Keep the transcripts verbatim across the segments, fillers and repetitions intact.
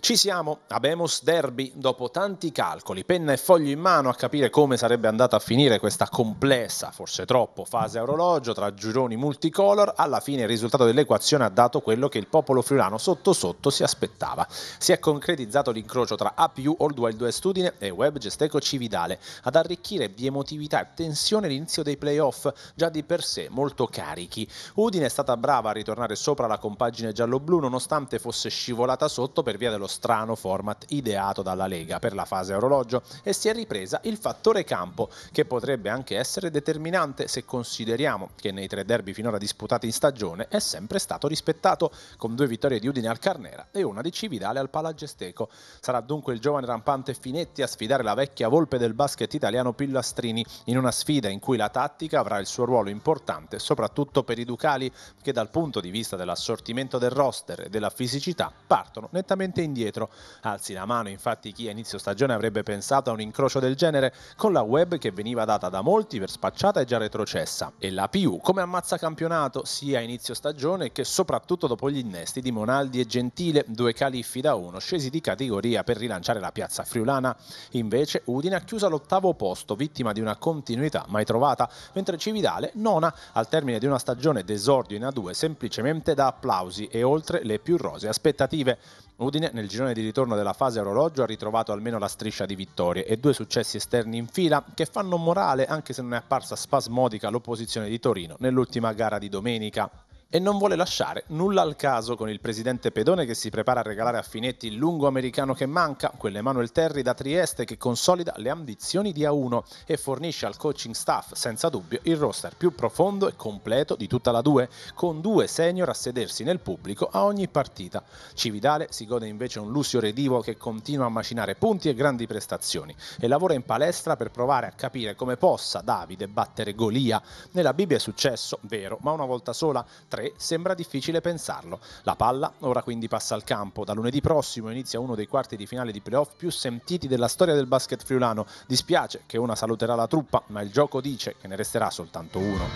Ci siamo, Habemus Derby, dopo tanti calcoli, penna e foglio in mano a capire come sarebbe andata a finire questa complessa, forse troppo, fase a orologio tra gironi multicolor, alla fine il risultato dell'equazione ha dato quello che il popolo friulano sotto sotto si aspettava. Si è concretizzato l'incrocio tra A più, Old Wild West Udine e Web Gesteco Cividale, ad arricchire di emotività e tensione l'inizio dei playoff, già di per sé molto carichi. Udine è stata brava a ritornare sopra la compagine giallo-blu nonostante fosse scivolata sotto per via dello strano format ideato dalla Lega per la fase a orologio, e si è ripresa il fattore campo, che potrebbe anche essere determinante se consideriamo che nei tre derby finora disputati in stagione è sempre stato rispettato, con due vittorie di Udine al Carnera e una di Cividale al Palagesteco. Sarà dunque il giovane rampante Finetti a sfidare la vecchia volpe del basket italiano Pillastrini, in una sfida in cui la tattica avrà il suo ruolo importante, soprattutto per i ducali che dal punto di vista dell'assortimento del roster e della fisicità partono nettamente indietro. Alzi la mano infatti chi a inizio stagione avrebbe pensato a un incrocio del genere con la Web, che veniva data da molti per spacciata e già retrocessa, e la P U come ammazza campionato sia a inizio stagione che soprattutto dopo gli innesti di Monaldi e Gentile, due califfi da uno scesi di categoria per rilanciare la piazza friulana. Invece Udine ha chiuso all'ottavo posto, vittima di una continuità mai trovata, mentre Cividale nona al termine di una stagione d'esordio in A due semplicemente da applausi e oltre le più rosee aspettative. Udine nel girone di ritorno della fase a orologio ha ritrovato almeno la striscia di vittorie e due successi esterni in fila che fanno morale, anche se non è apparsa spasmodica l'opposizione di Torino nell'ultima gara di domenica. E non vuole lasciare nulla al caso, con il presidente Pedone che si prepara a regalare a Finetti il lungo americano che manca, quell'Emanuel Terri da Trieste che consolida le ambizioni di A uno e fornisce al coaching staff senza dubbio il roster più profondo e completo di tutta la due, con due senior a sedersi nel pubblico a ogni partita. Cividale si gode invece un Lucio Redivo che continua a macinare punti e grandi prestazioni e lavora in palestra per provare a capire come possa Davide battere Golia. Nella Bibbia è successo, vero, ma una volta sola. Tre sembra difficile pensarlo. La palla ora quindi passa al campo. Da lunedì prossimo inizia uno dei quarti di finale di playoff più sentiti della storia del basket friulano. Dispiace che una saluterà la truppa, ma il gioco dice che ne resterà soltanto uno.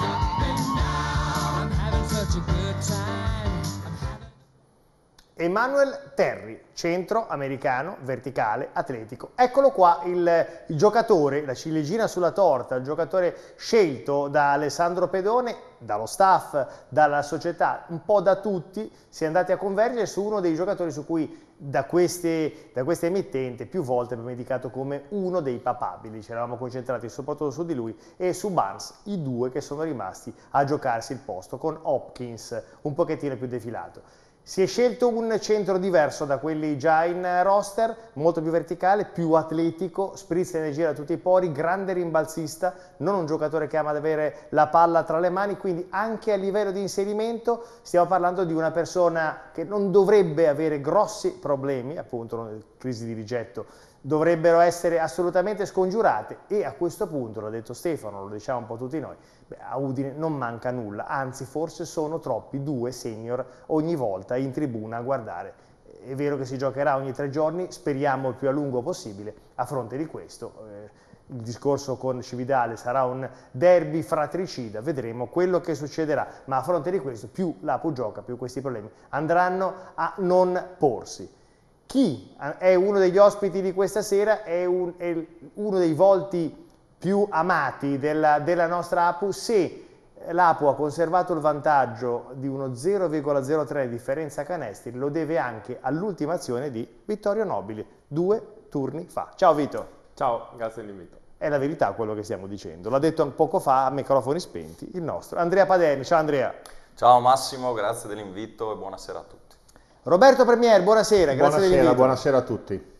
Emanuel Terri, centro americano, verticale, atletico. Eccolo qua il, il giocatore, la ciliegina sulla torta, il giocatore scelto da Alessandro Pedone, dallo staff, dalla società, un po' da tutti, si è andati a convergere su uno dei giocatori su cui da queste, da questa emittente più volte abbiamo indicato come uno dei papabili. Ci eravamo concentrati soprattutto su di lui e su Barnes, i due che sono rimasti a giocarsi il posto, con Hopkins un pochettino più defilato. Si è scelto un centro diverso da quelli già in roster, molto più verticale, più atletico, sprizza energia da tutti i pori, grande rimbalzista, non un giocatore che ama ad avere la palla tra le mani, quindi anche a livello di inserimento stiamo parlando di una persona che non dovrebbe avere grossi problemi, appunto crisi di rigetto, dovrebbero essere assolutamente scongiurate, e a questo punto, l'ha detto Stefano, lo diciamo un po' tutti noi, beh, a Udine non manca nulla, anzi forse sono troppi due senior ogni volta in tribuna a guardare. È vero che si giocherà ogni tre giorni, speriamo il più a lungo possibile. A fronte di questo eh, il discorso con Cividale sarà un derby fratricida, vedremo quello che succederà, ma a fronte di questo più l'Apu gioca, più questi problemi andranno a non porsi. Chi è uno degli ospiti di questa sera è, un, è uno dei volti più amati della, della nostra Apu. Se l'Apu ha conservato il vantaggio di uno zero virgola zero tre differenza canestri, lo deve anche all'ultima azione di Vittorio Nobili, due turni fa. Ciao Vito. Ciao, grazie dell'invito. È la verità quello che stiamo dicendo, l'ha detto poco fa a microfoni spenti il nostro Andrea Paderni. Ciao Andrea. Ciao Massimo, grazie dell'invito e buonasera a tutti. Roberto Premier, buonasera, grazie dell'invito. Buonasera a tutti.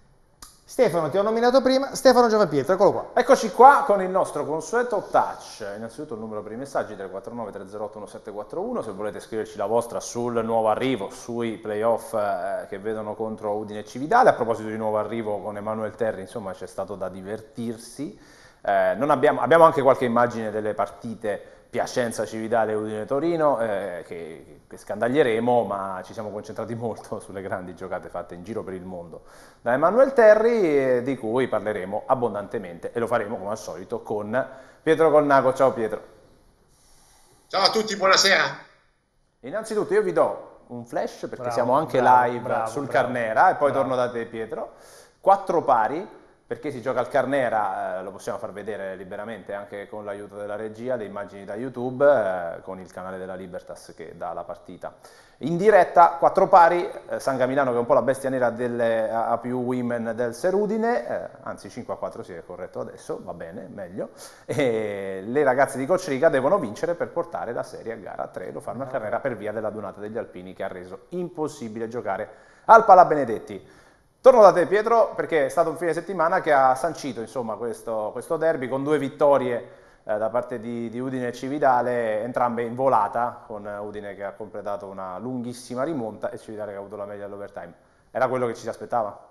Stefano, ti ho nominato prima, Stefano Giovanpietro, eccolo qua. Eccoci qua con il nostro consueto touch. Innanzitutto il numero per i messaggi tre quattro nove tre zero otto uno sette quattro uno, se volete scriverci la vostra sul nuovo arrivo, sui playoff eh, che vedono contro Udine e Cividale. A proposito di nuovo arrivo con Emanuel Terri, insomma c'è stato da divertirsi. Eh, non abbiamo, abbiamo anche qualche immagine delle partite Piacenza, Cividale, Udine, Torino, eh, che, che scandaglieremo, ma ci siamo concentrati molto sulle grandi giocate fatte in giro per il mondo da Emanuel Terri, eh, di cui parleremo abbondantemente, e lo faremo come al solito con Pietro Colnago. Ciao Pietro. Ciao a tutti, buonasera. Innanzitutto io vi do un flash perché Bravo, siamo anche bravo, live bravo, sul bravo, Carnera e poi bravo. torno da te Pietro. Quattro pari perché si gioca al Carnera, eh, lo possiamo far vedere liberamente anche con l'aiuto della regia, le immagini da YouTube, eh, con il canale della Libertas che dà la partita. In diretta, quattro pari, eh, Sanga Milano che è un po' la bestia nera delle A più Women del Serudine, eh, anzi cinque a quattro si è corretto adesso, va bene, meglio, e le ragazze di Coach Riga devono vincere per portare la serie a gara tre, lo fanno al Carnera per via della donata degli alpini che ha reso impossibile giocare al Pala Benedetti. Torno da te Pietro perché è stato un fine settimana che ha sancito insomma, questo, questo derby con due vittorie eh, da parte di, di Udine e Cividale, entrambe in volata, con Udine che ha completato una lunghissima rimonta e Cividale che ha avuto la meglio all'overtime. Era quello che ci si aspettava?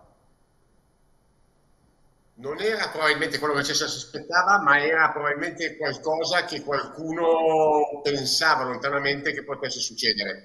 Non era probabilmente quello che ci si aspettava, ma era probabilmente qualcosa che qualcuno pensava lontanamente che potesse succedere.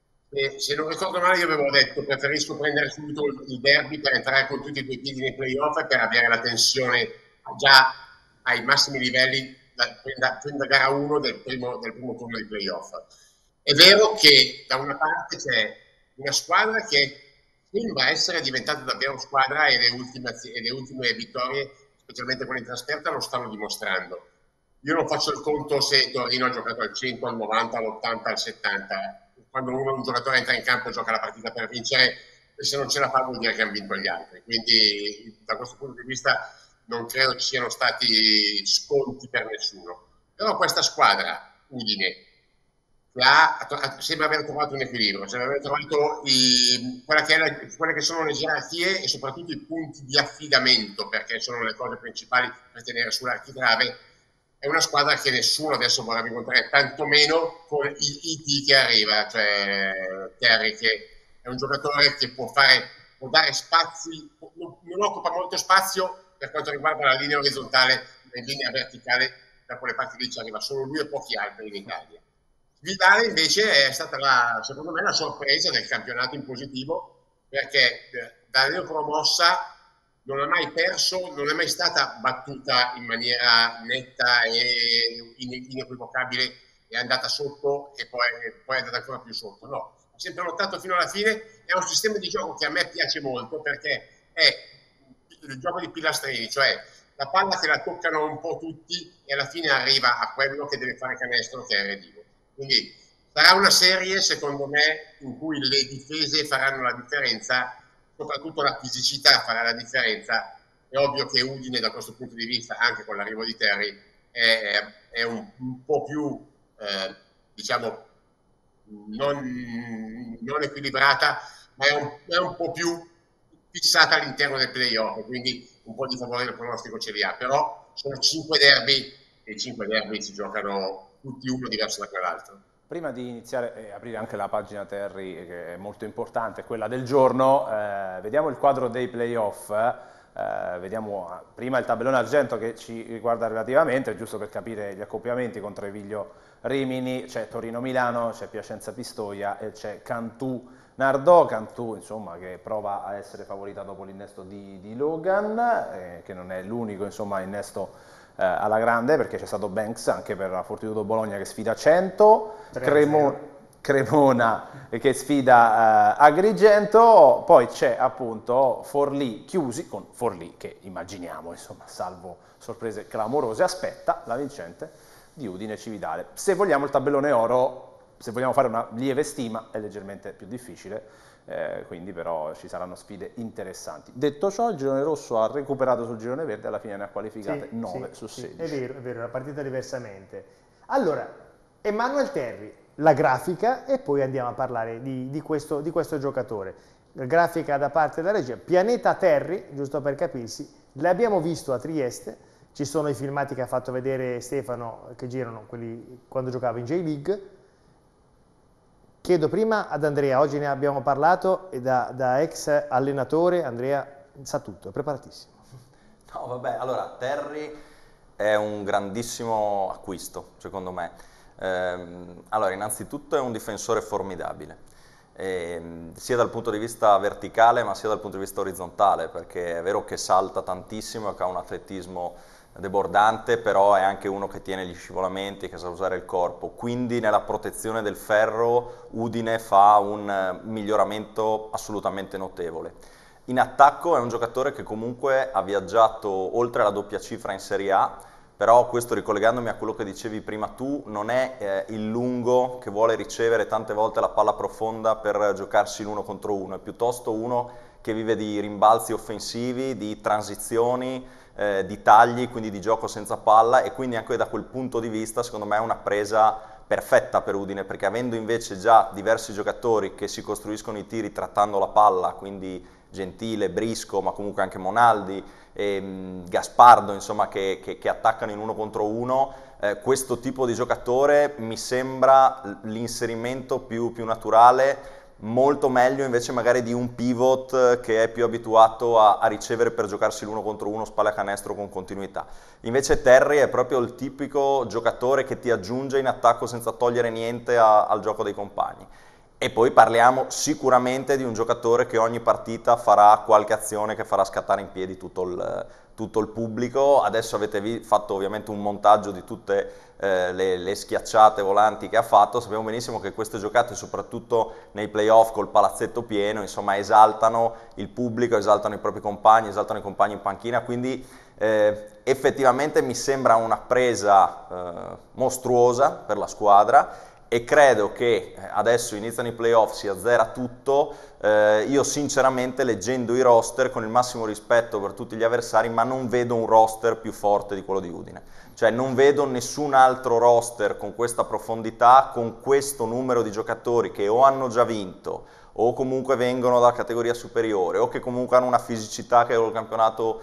E se non ricordo male io avevo detto preferisco prendere subito il derby per entrare con tutti e due i piedi nei playoff e per avere la tensione già ai massimi livelli da, da, da gara uno del primo, del primo turno di playoff. È vero che da una parte c'è una squadra che sembra essere diventata davvero squadra e le ultime, e le ultime vittorie, specialmente quelle in trasferta, lo stanno dimostrando. Io non faccio il conto se Torino ha giocato al cento, al novanta, all'ottanta, al settanta. Quando uno, un giocatore entra in campo e gioca la partita per vincere, e se non ce la fa vuol dire che hanno vinto gli altri. Quindi da questo punto di vista non credo ci siano stati sconti per nessuno. Però questa squadra, Udine, che ha, sembra aver trovato un equilibrio, sembra aver trovato i, quella che la, quelle che sono le gerarchie e soprattutto i punti di affidamento, perché sono le cose principali per tenere sull'architrave. È una squadra che nessuno adesso vorrebbe incontrare, tantomeno con il I T che arriva, cioè Terry, che è un giocatore che può fare, può dare spazi, non, non occupa molto spazio per quanto riguarda la linea orizzontale, ma in linea verticale da quelle parti lì ci arriva solo lui e pochi altri in Italia. Vidal invece è stata la, secondo me la sorpresa del campionato in positivo, perché da neopromossa non ha mai perso, non è mai stata battuta in maniera netta e inequivocabile, è andata sotto e poi, poi è andata ancora più sotto. No, ha sempre lottato fino alla fine, è un sistema di gioco che a me piace molto perché è il gioco di pilastrini, cioè la palla che la toccano un po' tutti e alla fine arriva a quello che deve fare canestro, che è Redivo. Quindi sarà una serie, secondo me, in cui le difese faranno la differenza, soprattutto la fisicità farà la differenza. È ovvio che Udine da questo punto di vista, anche con l'arrivo di Terry, è, è un, un po' più, eh, diciamo, non, non equilibrata, ma è un, è un po' più fissata all'interno del playoff, quindi un po' di favore del pronostico ce li ha. Però sono cinque derby e i cinque derby si giocano tutti uno diverso da quell'altro. Prima di iniziare e aprire anche la pagina Terry, che è molto importante, quella del giorno, eh, vediamo il quadro dei playoff, eh, vediamo prima il tabellone argento che ci riguarda relativamente, giusto per capire gli accoppiamenti con Treviglio Rimini, c'è Torino-Milano, c'è Piacenza-Pistoia e c'è Cantù-Nardò, Cantù insomma che prova a essere favorita dopo l'innesto di, di Logan, eh, che non è l'unico insomma innesto Eh, alla grande perché c'è stato Banks anche per la Fortitudo Bologna che sfida cento, Cremo, Cremona che sfida eh, Agrigento, poi c'è appunto Forlì chiusi con Forlì che immaginiamo insomma salvo sorprese clamorose aspetta la vincente di Udine Cividale. Se vogliamo il tabellone oro, se vogliamo fare una lieve stima è leggermente più difficile. Eh, quindi però ci saranno sfide interessanti. Detto ciò, il girone rosso ha recuperato sul girone verde, alla fine ne ha qualificate sì, nove sì, su sedici. Sì, è vero, è vero, la partita diversamente. Allora, Emanuel Terry, la grafica e poi andiamo a parlare di, di, questo, di questo giocatore. La grafica da parte della regia, Pianeta Terry, giusto per capirsi, l'abbiamo visto a Trieste, ci sono i filmati che ha fatto vedere Stefano che girano quelli quando giocava in J-League. Chiedo prima ad Andrea, oggi ne abbiamo parlato e da, da ex allenatore Andrea sa tutto, è preparatissimo. No vabbè, allora Terry è un grandissimo acquisto secondo me. Ehm, allora innanzitutto è un difensore formidabile, ehm, sia dal punto di vista verticale ma sia dal punto di vista orizzontale, perché è vero che salta tantissimo e che ha un atletismo debordante, però è anche uno che tiene gli scivolamenti, che sa usare il corpo, quindi nella protezione del ferro Udine fa un miglioramento assolutamente notevole. In attacco è un giocatore che comunque ha viaggiato oltre la doppia cifra in Serie A, però questo, ricollegandomi a quello che dicevi prima tu, non è eh, il lungo che vuole ricevere tante volte la palla profonda per giocarsi l'uno contro uno, è piuttosto uno che vive di rimbalzi offensivi, di transizioni, eh, di tagli, quindi di gioco senza palla, e quindi anche da quel punto di vista secondo me è una presa perfetta per Udine, perché avendo invece già diversi giocatori che si costruiscono i tiri trattando la palla, quindi Gentile, Brisco, ma comunque anche Monaldi, e Gaspardo, insomma, che, che, che attaccano in uno contro uno, eh, questo tipo di giocatore mi sembra l'inserimento più, più naturale, molto meglio invece magari di un pivot che è più abituato a, a ricevere per giocarsi l'uno contro uno, spalle a canestro con continuità. Invece Terry è proprio il tipico giocatore che ti aggiunge in attacco senza togliere niente a, al gioco dei compagni. E poi parliamo sicuramente di un giocatore che ogni partita farà qualche azione che farà scattare in piedi tutto il, tutto il pubblico. Adesso avete fatto ovviamente un montaggio di tutte eh, le, le schiacciate volanti che ha fatto. Sappiamo benissimo che queste giocate, soprattutto nei playoff col palazzetto pieno, insomma, esaltano il pubblico, esaltano i propri compagni, esaltano i compagni in panchina, quindi eh, effettivamente mi sembra una presa eh, mostruosa per la squadra. E credo che adesso iniziano i playoff, si azzera tutto, eh, io sinceramente leggendo i roster, con il massimo rispetto per tutti gli avversari, ma non vedo un roster più forte di quello di Udine. Cioè non vedo nessun altro roster con questa profondità, con questo numero di giocatori che o hanno già vinto, o comunque vengono dalla categoria superiore, o che comunque hanno una fisicità che il campionato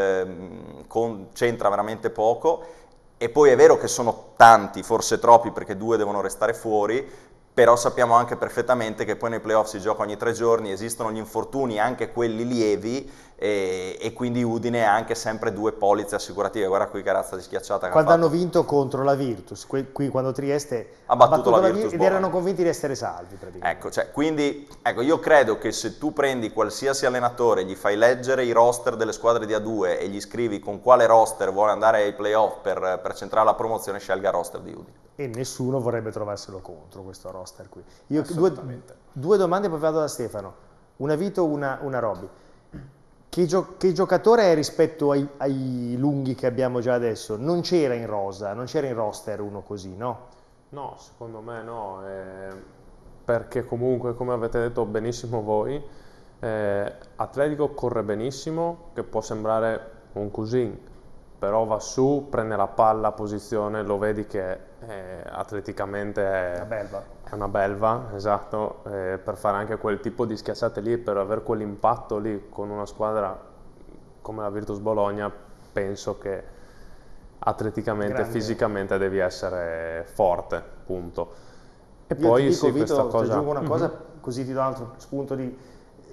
eh, c'entra veramente poco. E poi è vero che sono tanti, forse troppi, perché due devono restare fuori, però sappiamo anche perfettamente che poi nei playoff si gioca ogni tre giorni, esistono gli infortuni, anche quelli lievi, e, e quindi Udine ha anche sempre due polizze assicurative. Guarda qui che razza di schiacciata che quando ha fatto. hanno vinto contro la Virtus, qui, qui quando Trieste ha battuto, battuto la, la Virtus, Virtus ed erano convinti di essere salvi praticamente. Ecco, cioè, quindi ecco, io credo che se tu prendi qualsiasi allenatore, gli fai leggere i roster delle squadre di A due e gli scrivi con quale roster vuole andare ai playoff per, per centrare la promozione, scelga il roster di Udine. E nessuno vorrebbe trovarselo contro questo roster qui. Io due, due domande poi vado da Stefano, una Vito, una, una Robby. Che, gio che giocatore è rispetto ai, ai lunghi che abbiamo già adesso? Non c'era in rosa, non c'era in roster uno così, no? No, secondo me no, eh, perché comunque, come avete detto benissimo voi, eh, Atletico corre benissimo, che può sembrare un Cousin, però va su, prende la palla, posizione, lo vedi che eh, atleticamente è una belva, è una belva, esatto, eh, per fare anche quel tipo di schiacciate lì, per avere quell'impatto lì con una squadra come la Virtus Bologna, penso che atleticamente, grande, fisicamente devi essere forte, punto. E io poi ti dico, sì, Vito, questa cosa... ti aggiungo una cosa, mm-hmm. così ti do un altro spunto di...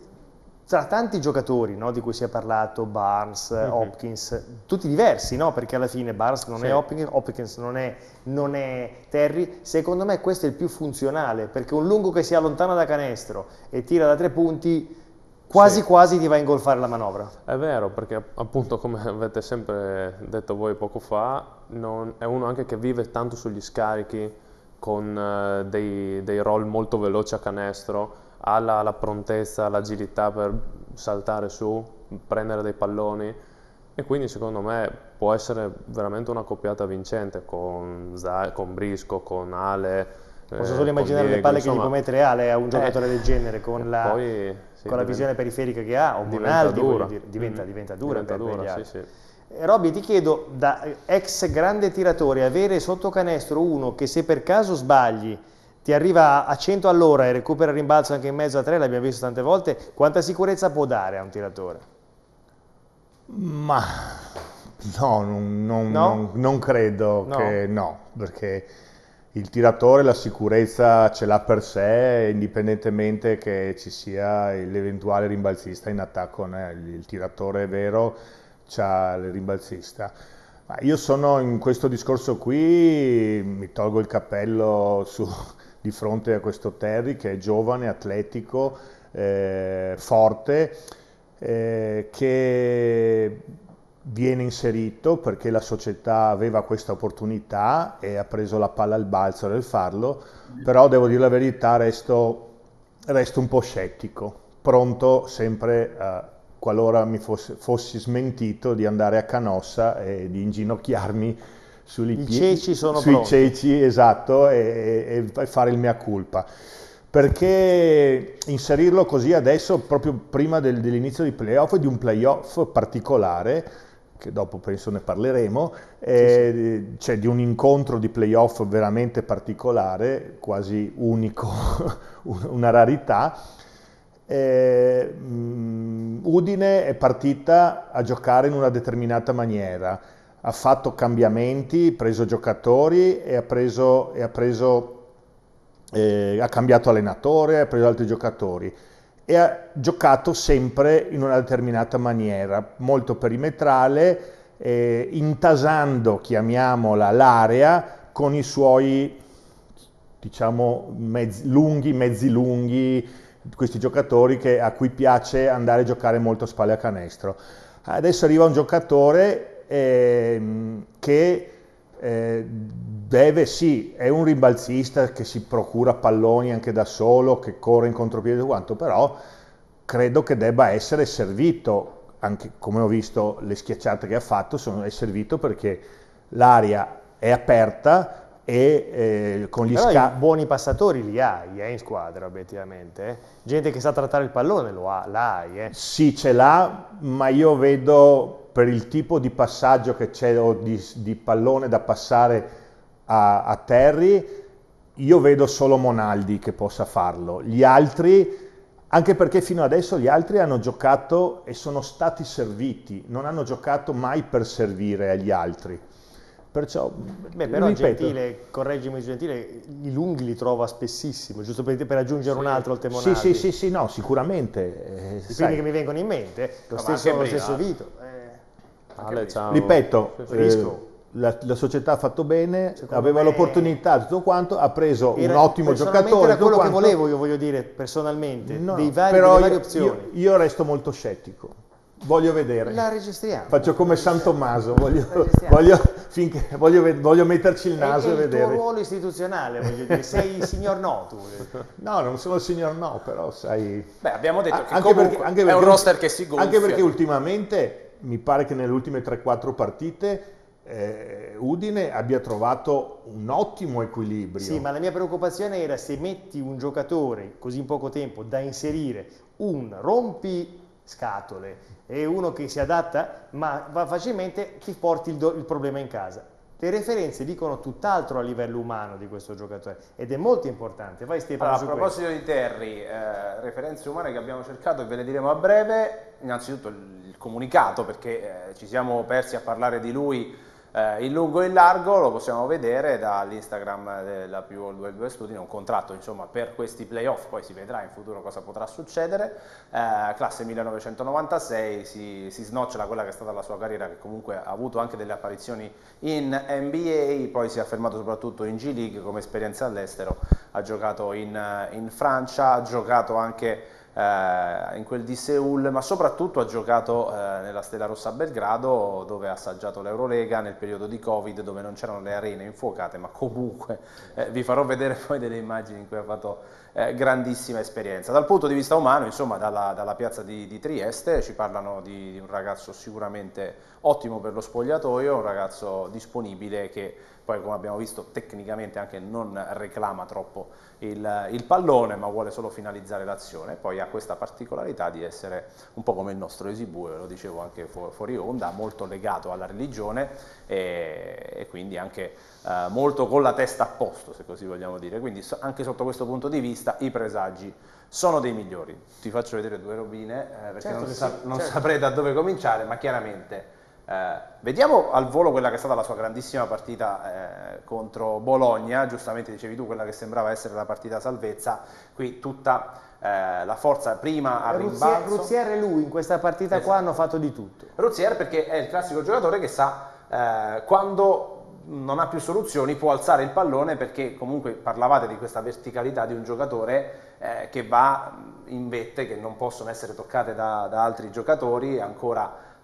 Tra tanti giocatori, no, di cui si è parlato, Barnes, mm-hmm. Hopkins, tutti diversi, no? Perché alla fine Barnes non sì. è Hopkins, Hopkins non è, non è Terry. Secondo me questo è il più funzionale, perché un lungo che si allontana da canestro e tira da tre punti, quasi sì. quasi ti va a ingolfare la manovra. È vero, perché appunto, come avete sempre detto voi poco fa, non, è uno anche che vive tanto sugli scarichi, con uh, dei, dei roll molto veloci a canestro, ha la, la prontezza, l'agilità per saltare su, prendere dei palloni, e quindi secondo me può essere veramente una coppiata vincente con, Zay, con Brisco, con Ale. Posso solo eh, immaginare Diego, le palle insomma, che gli può mettere Ale a un giocatore eh, del genere con la, poi, sì, con la visione periferica che ha, o Monaldi, diventa, diventa, diventa dura diventa per, dura, per gli altri. Sì, sì. Robby, ti chiedo, da ex grande tiratore, avere sotto canestro uno che se per caso sbagli ti arriva a cento all'ora e recupera il rimbalzo anche in mezzo a tre, l'abbiamo visto tante volte, quanta sicurezza può dare a un tiratore? Ma no, non, non, no? non, non credo no. che no, perché il tiratore la sicurezza ce l'ha per sé, indipendentemente che ci sia l'eventuale rimbalzista in attacco, né? Il tiratore vero c'ha il rimbalzista. Ma io sono in questo discorso qui, mi tolgo il cappello su, di fronte a questo Terry che è giovane, atletico, eh, forte, eh, che viene inserito perché la società aveva questa opportunità e ha preso la palla al balzo nel farlo, però devo dire la verità, resto, resto un po' scettico, pronto sempre, uh, qualora mi fosse, fossi smentito, di andare a Canossa e di inginocchiarmi sui ceci sono sui pronti. ceci, esatto, e, e fare il mea culpa. Perché inserirlo così adesso, proprio prima del, dell'inizio dei playoff, di un playoff particolare, che dopo penso ne parleremo, eh, sì, sì. Cioè di un incontro di playoff veramente particolare, quasi unico, una rarità. Eh, Udine è partita a giocare in una determinata maniera, ha fatto cambiamenti, ha preso giocatori e ha preso... E ha preso Eh, ha cambiato allenatore, ha preso altri giocatori e ha giocato sempre in una determinata maniera, molto perimetrale, eh, intasando, chiamiamola, l'area con i suoi, diciamo, mezzi lunghi, mezzi lunghi, questi giocatori che, a cui piace andare a giocare molto spalle a canestro. Adesso arriva un giocatore eh, che Eh, deve, sì, è un rimbalzista che si procura palloni anche da solo, che corre in contropiede e quanto, però credo che debba essere servito, anche come ho visto le schiacciate che ha fatto, sono, è servito perché l'aria è aperta e eh, con gli scavi. Buoni passatori li hai eh, in squadra, obiettivamente. Eh. Gente che sa trattare il pallone lo ha, l'hai. Eh. Sì, ce l'ha, ma io vedo, per il tipo di passaggio che c'è o di, di pallone da passare a, a Terry, io vedo solo Monaldi che possa farlo. Gli altri, anche perché fino adesso gli altri hanno giocato e sono stati serviti, non hanno giocato mai per servire agli altri. Perciò, Beh, però Gentile, correggimi Gentile, i lunghi li trova spessissimo, giusto per, per aggiungere sì. un altro al Monaldi. Sì, sì, sì, sì, no, sicuramente. Eh, I primi che mi vengono in mente, lo no, stesso, lo stesso Vito. Eh. Ale, ripeto, eh, la, la società ha fatto bene, secondo aveva l'opportunità, tutto quanto, ha preso un ottimo giocatore. Era quello quanto, che volevo, io voglio dire, personalmente, no, dei vari, però delle varie io, opzioni. Io, io resto molto scettico, voglio vedere. La registriamo. Faccio come San Tommaso, voglio, voglio, finché, voglio, voglio metterci il naso è, e vedere. È il tuo ruolo istituzionale, voglio dire, sei il signor no tu. No, non sono il signor no, però sai... Beh, abbiamo detto che anche perché, anche perché, è un roster che si gonfia. Anche perché ultimamente... mi pare che nelle ultime tre quattro partite eh, Udine abbia trovato un ottimo equilibrio. Sì, ma la mia preoccupazione era se metti un giocatore così in poco tempo da inserire, un rompiscatole e uno che si adatta, ma va facilmente ti porti il, do, il problema in casa. Le referenze dicono tutt'altro a livello umano di questo giocatore ed è molto importante. Vai Stefano. Allora, a proposito questo. di Terry, eh, referenze umane che abbiamo cercato e ve le diremo a breve. Innanzitutto il, il comunicato, perché eh, ci siamo persi a parlare di lui eh, in lungo e in largo, lo possiamo vedere dall'Instagram della Più World Wide Web Studio, un contratto insomma per questi playoff, poi si vedrà in futuro cosa potrà succedere. Eh, classe millenovecentonovantasei, si, si snocciola quella che è stata la sua carriera, che comunque ha avuto anche delle apparizioni in N B A, poi si è affermato soprattutto in G League come esperienza all'estero, ha giocato in, in Francia, ha giocato anche eh, in quel di Seul, ma soprattutto ha giocato eh, nella Stella Rossa a Belgrado, dove ha assaggiato l'Eurolega nel periodo di Covid, dove non c'erano le arene infuocate, ma comunque eh, vi farò vedere poi delle immagini in cui ha fatto eh, grandissima esperienza. Dal punto di vista umano, insomma, dalla, dalla piazza di, di Trieste ci parlano di, di un ragazzo sicuramente ottimo per lo spogliatoio, un ragazzo disponibile che poi, come abbiamo visto, tecnicamente anche non reclama troppo il, il pallone, ma vuole solo finalizzare l'azione. Poi ha questa particolarità di essere un po' come il nostro Esibue, lo dicevo anche fu fuori onda, molto legato alla religione e, e quindi anche eh, molto con la testa a posto, se così vogliamo dire. Quindi so, anche sotto questo punto di vista i presagi sono dei migliori. Ti faccio vedere due robine, eh, perché certo non, sa sì, non certo. saprei da dove cominciare, ma chiaramente... Eh, vediamo al volo quella che è stata la sua grandissima partita eh, contro Bologna, giustamente dicevi tu, quella che sembrava essere la partita salvezza, qui tutta eh, la forza prima a rimbalzo. Ruzier e lui in questa partita esatto. qua hanno fatto di tutto. Ruzier perché è il classico giocatore che sa eh, quando non ha più soluzioni può alzare il pallone, perché comunque parlavate di questa verticalità di un giocatore eh, che va in vette, che non possono essere toccate da, da altri giocatori, ancora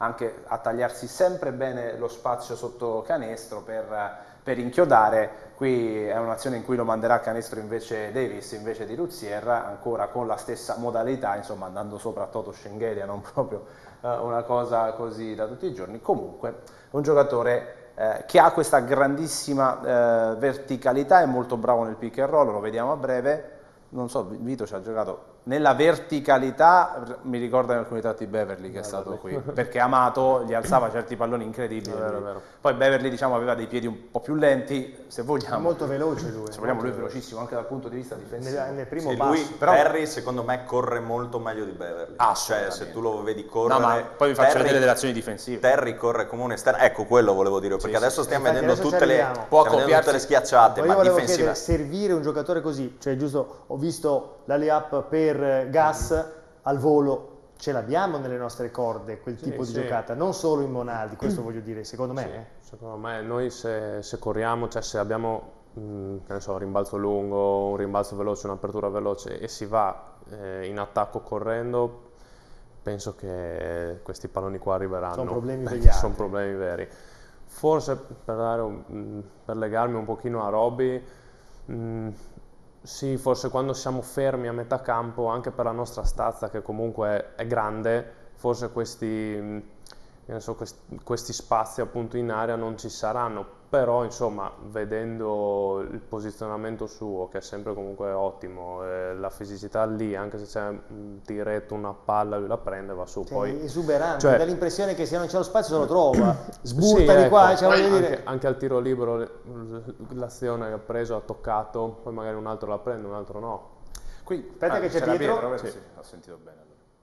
anche a tagliarsi sempre bene lo spazio sotto canestro per, per inchiodare. Qui è un'azione in cui lo manderà a canestro invece Davis, invece di Ruzier, ancora con la stessa modalità, insomma andando sopra a Toto Schengelia, non proprio eh, una cosa così da tutti i giorni. Comunque un giocatore eh, che ha questa grandissima eh, verticalità, è molto bravo nel pick and roll, lo vediamo a breve. Non so, Vito ci ha giocato nella verticalità, mi ricorda in alcuni tratti Beverly che è stato qui, perché Amato gli alzava certi palloni incredibili. Vero, vero. Poi Beverly, diciamo, aveva dei piedi un po' più lenti, se vogliamo. Molto veloce lui. Se vogliamo, lui è velocissimo anche dal punto di vista difensivo. Nel, nel primo sì, passo. Lui, però, Terry, secondo me, corre molto meglio di Beverly. Cioè, se tu lo vedi correre... No, ma poi vi faccio Terry, vedere delle azioni difensive. Terry corre come un esterno. Ecco, quello volevo dire, perché sì, adesso sì, stiamo sì. vedendo Adesso tutte le, Può stiamo vedendo tutte le schiacciate, Poi ma io volevo difensive... chiedere, servire un giocatore così, cioè giusto, ho visto la layup per Gas, mm-hmm. al volo, ce l'abbiamo nelle nostre corde quel sì, tipo sì. di giocata, non solo in Monaldi, questo voglio dire, secondo me. Sì, eh. secondo me noi se, se corriamo, cioè se abbiamo mh, che ne so, un rimbalzo lungo, un rimbalzo veloce, un'apertura veloce e si va eh, in attacco correndo, penso che questi palloni qua arriveranno. Sono problemi perché degli altri. sono problemi veri. Forse per, dare un, per legarmi un pochino a Roby, mh, sì, forse quando siamo fermi a metà campo, anche per la nostra stazza che comunque è grande, forse questi, che ne so, questi, questi spazi appunto in area non ci saranno, però insomma vedendo il posizionamento suo che è sempre comunque ottimo, eh, la fisicità lì, anche se c'è un tiretto, una palla, lui la prende e va su. Cioè, poi esuberante, cioè, dà l'impressione che se non c'è lo spazio se lo trova, sbutta sì, di ecco, qua, cioè, voglio anche, dire... anche al tiro libero l'azione che ha preso, ha toccato, poi magari un altro la prende, un altro no. Qui, aspetta ah, che c'è Pietro, Pietro sì. Sì, ho sentito bene.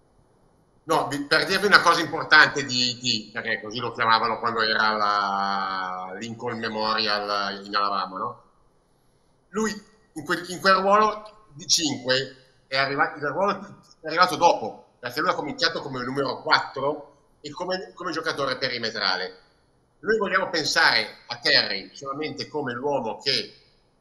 No, per dirvi una cosa importante di, di perché così lo chiamavano quando era la Lincoln Memorial in Alabama, no? Lui in quel, in quel ruolo di cinque è arrivato, il ruolo è arrivato dopo, perché lui ha cominciato come numero quattro e come, come giocatore perimetrale. Noi vogliamo pensare a Terry solamente come l'uomo che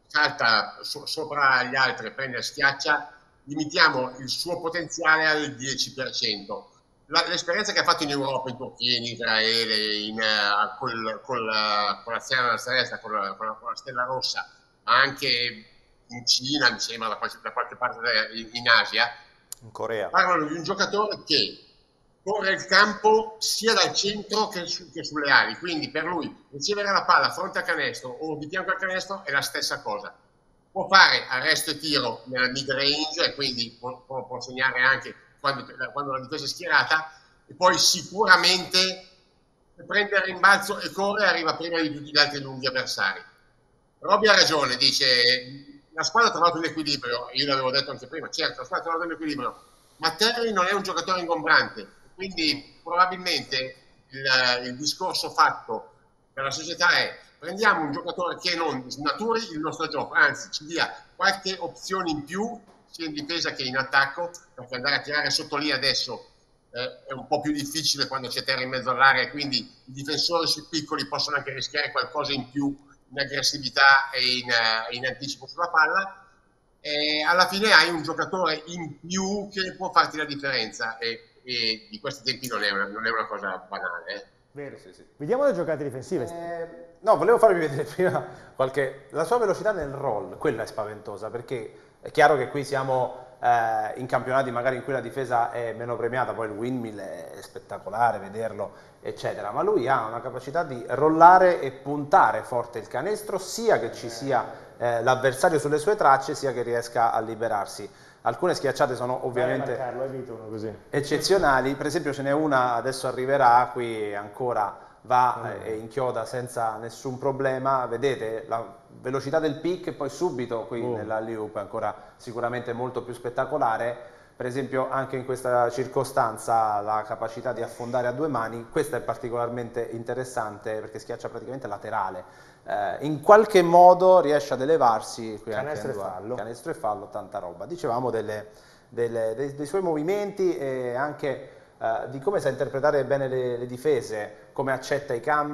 salta so, sopra gli altri e prende a schiaccia, limitiamo il suo potenziale al dieci per cento. L'esperienza che ha fatto in Europa, in Turchia, in Israele, in, uh, col, col, uh, con la Stella Celeste, con la, con, la, con la Stella Rossa, ma anche in Cina, mi sembra, da qualche, da qualche parte in, in Asia, in Corea, parlano di un giocatore che corre il campo sia dal centro che, su, che sulle ali, quindi per lui ricevere la palla fronte al canestro o di fianco al canestro è la stessa cosa. Può fare arresto e tiro nella mid range e quindi può, può, può segnare anche quando, quando la difesa è schierata, e poi sicuramente se prende il rimbalzo e corre arriva prima di tutti gli altri lunghi avversari. Robby ha ragione, dice la squadra ha trovato un equilibrio, io l'avevo detto anche prima, certo la squadra ha trovato un equilibrio, ma Terry non è un giocatore ingombrante, quindi probabilmente il, il discorso fatto per la società è: prendiamo un giocatore che non snaturi il nostro gioco, anzi ci dia qualche opzione in più sia in difesa che in attacco, perché andare a tirare sotto lì adesso eh, è un po' più difficile quando c'è terra in mezzo all'area, e quindi i difensori sui piccoli possono anche rischiare qualcosa in più in aggressività e in, uh, in anticipo sulla palla, e alla fine hai un giocatore in più che può farti la differenza, e, e di questi tempi non è una, non è una cosa banale. Eh. Vero, sì, sì. Vediamo le giocate difensive. Eh, no, volevo farvi vedere prima qualche... la sua velocità nel roll, quella è spaventosa, perché è chiaro che qui siamo eh, in campionati magari in cui la difesa è meno premiata, poi il windmill è spettacolare vederlo, eccetera, ma lui ha una capacità di rollare e puntare forte il canestro, sia che ci sia eh, l'avversario sulle sue tracce, sia che riesca a liberarsi. Alcune schiacciate sono ovviamente così. eccezionali, per esempio ce n'è una, adesso arriverà, qui ancora va e inchioda senza nessun problema, vedete la velocità del pick e poi subito qui oh. nell'alley-oop è ancora sicuramente molto più spettacolare. Per esempio anche in questa circostanza la capacità di affondare a due mani, questa è particolarmente interessante perché schiaccia praticamente laterale, eh, in qualche modo riesce ad elevarsi, qui canestro, anche e fallo. canestro e fallo, tanta roba. Dicevamo delle, delle, dei, dei suoi movimenti e anche Uh, di come sa interpretare bene le, le difese, come accetta i cambi,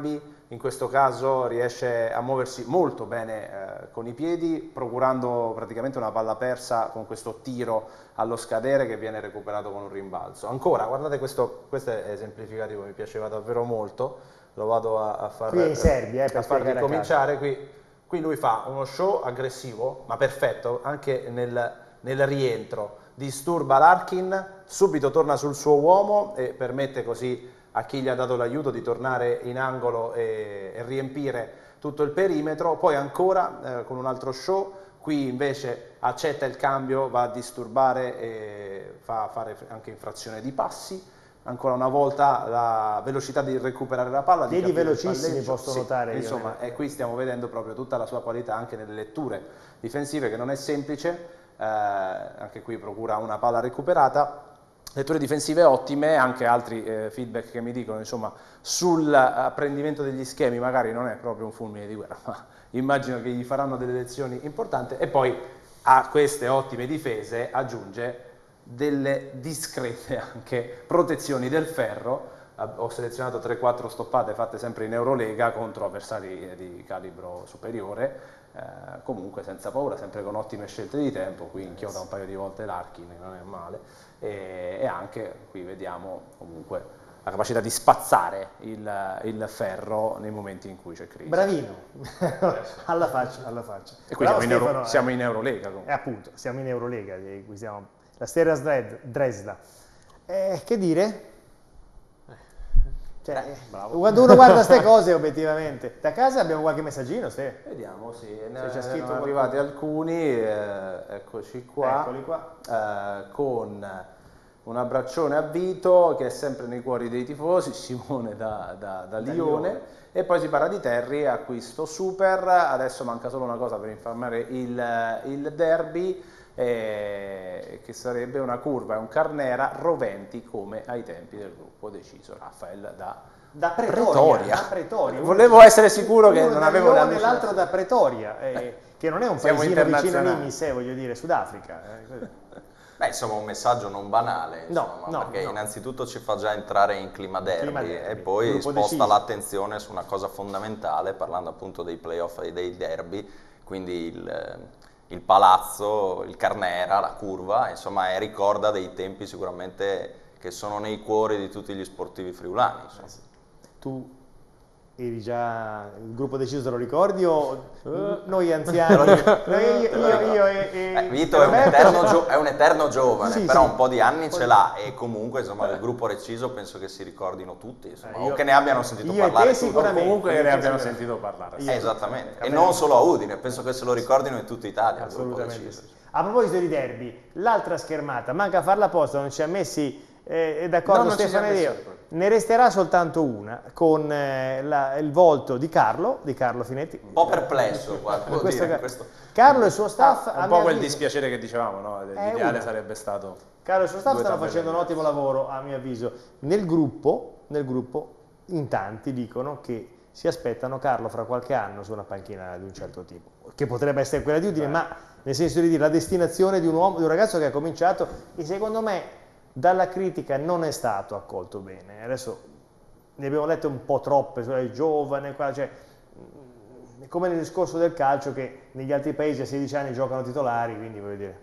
in questo caso riesce a muoversi molto bene eh, con i piedi, procurando praticamente una palla persa con questo tiro allo scadere che viene recuperato con un rimbalzo. Ancora, guardate questo, questo è esemplificativo, mi piaceva davvero molto, lo vado a, a far, Qui è in Serbia, eh, per a far spiegare a ricominciare, qui, qui lui fa uno show aggressivo, ma perfetto, anche nel, nel rientro, disturba Larkin, subito torna sul suo uomo e permette così a chi gli ha dato l'aiuto di tornare in angolo e, e riempire tutto il perimetro, poi ancora eh, con un altro show, qui invece accetta il cambio, va a disturbare e fa fare anche infrazione di passi, ancora una volta la velocità di recuperare la palla, piedi di capire il velocissimi palleggio. posso Sì, notare io, insomma, eh. e qui stiamo vedendo proprio tutta la sua qualità anche nelle letture difensive, che non è semplice, eh, anche qui procura una palla recuperata. Letture difensive ottime, anche altri eh, feedback che mi dicono, insomma, sull'apprendimento degli schemi magari non è proprio un fulmine di guerra, ma immagino che gli faranno delle lezioni importanti, e poi a queste ottime difese aggiunge delle discrete anche protezioni del ferro. Ho selezionato tre quattro stoppate fatte sempre in Eurolega contro avversari di calibro superiore, eh, comunque senza paura, sempre con ottime scelte di tempo. Qui inchioda un paio di volte Larkin, non è male, e, e anche qui vediamo comunque la capacità di spazzare il, il ferro nei momenti in cui c'è crisi. Bravino, alla faccia, alla faccia. E qui Bravo siamo in, Euro, Stefano, siamo eh. in Eurolega comunque. E appunto, siamo in Eurolega, eh, qui siamo la Steras Dresda. Eh, che dire? Cioè, bravo. quando uno guarda queste cose, obiettivamente, da casa abbiamo qualche messaggino, Ste? Vediamo, sì, ne, Se c'è ne scritto sono arrivati alcuni, eh, eccoci qua, Eccoli qua. eh, con un abbraccione a Vito che è sempre nei cuori dei tifosi, Simone da, da, da, da Lione. Lione, e poi si parla di Terry, acquisto super, adesso manca solo una cosa per informare il, il derby, eh, che sarebbe una curva e un Carnera roventi come ai tempi del gruppo deciso Raffaele da, da Pretoria, Pretoria. Da Pretoria. Volevo essere sicuro che uno non da avevo Lione, le l'altro da Pretoria, eh, che non è un Siamo paesino vicino a internazionali. Nimis, eh, voglio dire, Sudafrica. Eh. Beh, insomma, un messaggio non banale, insomma, No, no, perché no. innanzitutto ci fa già entrare in clima derby, Clima derby, e poi gruppo sposta deciso. l'attenzione su una cosa fondamentale, parlando appunto dei playoff e dei derby, quindi il, il palazzo, il Carnera, la curva, insomma, e ricorda dei tempi sicuramente che sono nei cuori di tutti gli sportivi friulani. Insomma. Tu eri già, il gruppo deciso te lo ricordi o noi anziani? noi, io, io, io e, e Eh, Vito è un, eterno gio- è un eterno giovane, Sì, però sì. un po' di anni ce l'ha, e comunque insomma del gruppo Reciso penso che si ricordino tutti, insomma, Eh, io- o che ne abbiano sentito io e te parlare tutti. sicuramente. comunque Io ne sì, abbiamo sì. sentito parlare. Io- Eh, esattamente, e non solo a Udine, penso che se lo ricordino in tutta Italia. il gruppo Assolutamente Reciso. sì. A proposito di derby, l'altra schermata, manca a farla apposta, non ci ha messi, eh, è d'accordo No, non ci Stefano siamo ed io, messi. ne resterà soltanto una, con eh, la- il volto di Carlo, di Carlo Finetti. Un po' perplesso qua, devo Questo dire, ca- questo. Carlo e il suo staff, Ah, a un mio po' quel avviso- dispiacere che dicevamo, no? È L'ideale uno. sarebbe stato... Carlo e il suo staff due stanno tabelle facendo un ottimo diverse. lavoro, a mio avviso. Nel gruppo, nel gruppo, in tanti dicono che si aspettano Carlo fra qualche anno su una panchina di un certo tipo, che potrebbe essere quella di Udine, ma nel senso di dire la destinazione di un uomo, di un ragazzo che ha cominciato e secondo me dalla critica non è stato accolto bene. Adesso ne abbiamo lette un po' troppe, cioè giovane, qua, cioè, è come nel discorso del calcio che negli altri paesi a sedici anni giocano titolari, quindi voglio dire.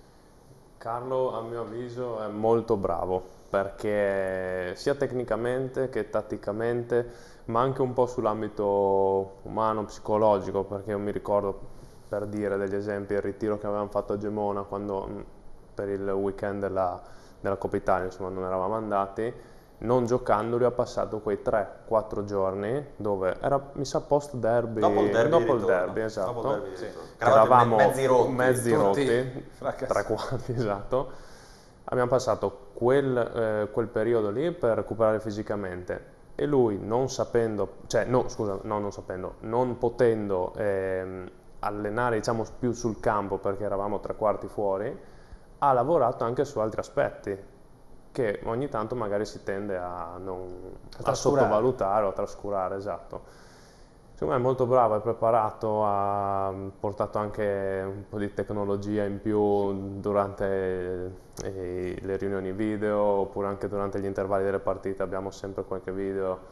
Carlo, a mio avviso, è molto bravo, perché sia tecnicamente che tatticamente, ma anche un po' sull'ambito umano, psicologico, perché io mi ricordo, per dire degli esempi, il ritiro che avevamo fatto a Gemona quando, mh, per il weekend della, della Coppa Italia, insomma, non eravamo andati, non giocando lui ha passato quei tre quattro giorni dove era, mi sa, post derby, Dopo il derby, dopo il ritorno. derby, esatto, Dopo il derby di ritorno. che eravamo mezzi rotti, mezzi tutti rotti, fracassati. tre quarti, esatto. Abbiamo passato quel, eh, quel periodo lì per recuperare fisicamente, e lui non sapendo, cioè no, scusa, no, non sapendo, non potendo ehm, allenare, diciamo, più sul campo perché eravamo tre quarti fuori, ha lavorato anche su altri aspetti che ogni tanto magari si tende a, non, a trascurare. sottovalutare o a trascurare, esatto. Secondo me è molto bravo, è preparato, ha portato anche un po' di tecnologia in più durante eh, le riunioni video, oppure anche durante gli intervalli delle partite abbiamo sempre qualche video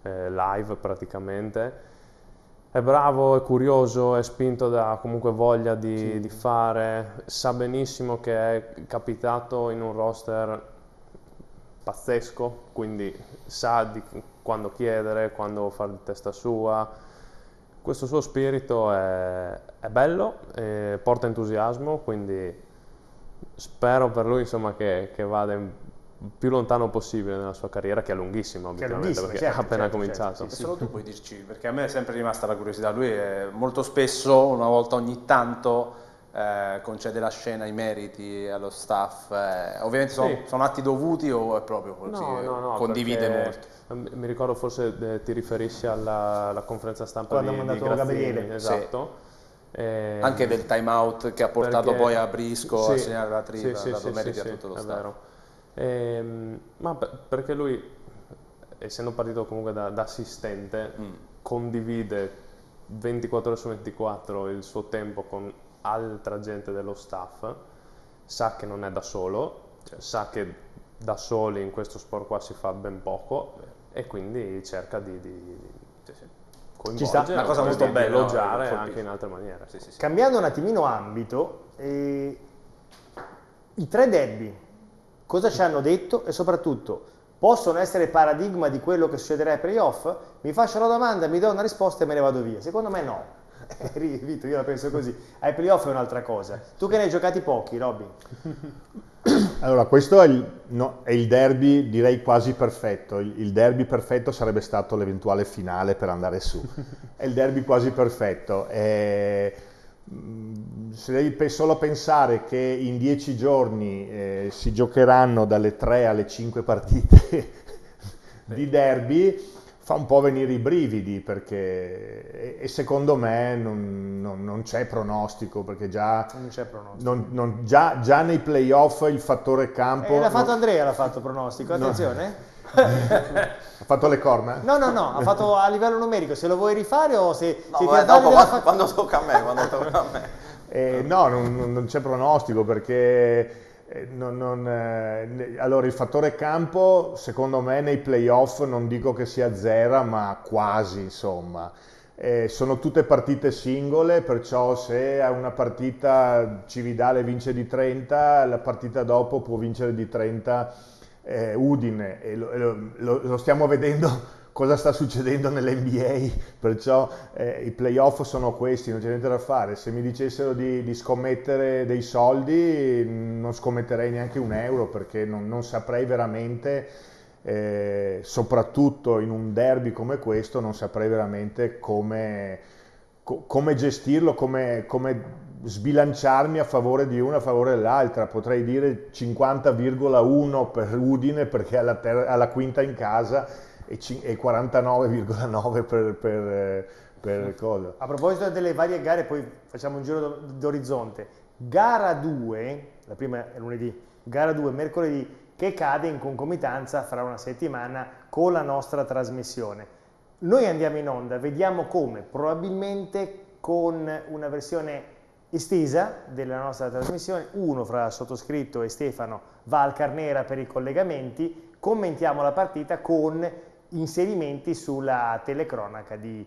eh, live praticamente. È bravo, è curioso, è spinto da comunque voglia di, sì. di fare, sa benissimo che è capitato in un roster pazzesco, quindi sa di quando chiedere, quando fare di testa sua. Questo suo spirito è, è bello, eh, porta entusiasmo, quindi spero per lui insomma che, che vada in, più lontano possibile nella sua carriera, che è lunghissima ovviamente, perché certo, ha appena certo, cominciato. certo, sì, Solo tu puoi dirci, perché a me è sempre rimasta la curiosità. Lui è molto spesso, una volta ogni tanto, eh, concede la scena, i meriti allo staff. Eh, ovviamente sono, Sì. sono atti dovuti o è proprio così? No, no, no, condivide molto. Mi ricordo forse eh, ti riferisci alla, alla conferenza stampa Quando di, ha di mandato Grazzini, Gabriele. esatto. E, Anche del time out che ha portato perché, poi a Brisco sì, a segnare la tripla, sì, ha dato sì, meriti sì, a tutto lo è staff. vero. E, ma per, perché lui, essendo partito comunque da, da assistente, mm. condivide ventiquattro ore su ventiquattro il suo tempo con altra gente dello staff, sa che non è da solo, cioè, sa che da soli in questo sport qua si fa ben poco e quindi cerca di, di, di sì, coinvolgere, una cosa molto bella, elogiare no? anche in altre maniere. Sì, sì, sì. Cambiando un attimino ambito, eh, i tre derby, cosa ci hanno detto e soprattutto possono essere paradigma di quello che succederà ai playoff? Mi faccio la domanda, mi do una risposta e me ne vado via. Secondo me no. Vito, io la penso così. Ai playoff è un'altra cosa. Tu che ne hai giocati pochi, Robby? Allora, questo è il, no, è il derby, direi quasi perfetto. Il, il derby perfetto sarebbe stato l'eventuale finale per andare su. È il derby quasi perfetto. È, se devi solo pensare che in dieci giorni eh, si giocheranno dalle tre alle cinque partite di derby, fa un po' venire i brividi, perché e, e secondo me non, non, non c'è pronostico, perché già, non c'è pronostico. Non, non, già, già nei playoff il fattore campo... Eh, l'ha fatto non, Andrea, l'ha fatto pronostico, attenzione. No. Ha fatto le corna? No, no, no, ha fatto a livello numerico. Se lo vuoi rifare o se... No, se vabbè, ti dopo, quando, fa... quando tocca a me, quando tocca a me. Eh, no, non, non c'è pronostico, perché... Non, non, eh, allora il fattore campo secondo me nei playoff non dico che sia zero, ma quasi, insomma. Eh, sono tutte partite singole, perciò se a una partita Cividale vince di trenta, la partita dopo può vincere di trenta eh, Udine, e lo, lo, lo stiamo vedendo cosa sta succedendo nell'N B A, perciò eh, i playoff sono questi, non c'è niente da fare. Se mi dicessero di, di scommettere dei soldi, non scommetterei neanche un euro, perché non, non saprei veramente, eh, soprattutto in un derby come questo, non saprei veramente come, co, come gestirlo, come, come sbilanciarmi a favore di una, a favore dell'altra. Potrei dire cinquanta virgola uno per Udine perché alla, ter- alla quinta in casa, e quarantanove virgola nove per, per, per cosa. A proposito delle varie gare, poi facciamo un giro d'orizzonte. Gara due, la prima è lunedì, gara due mercoledì, che cade in concomitanza fra una settimana con la nostra trasmissione. Noi andiamo in onda, vediamo come, probabilmente con una versione estesa della nostra trasmissione, uno fra sottoscritto e Stefano va al Carnera per i collegamenti, commentiamo la partita con inserimenti sulla telecronaca di,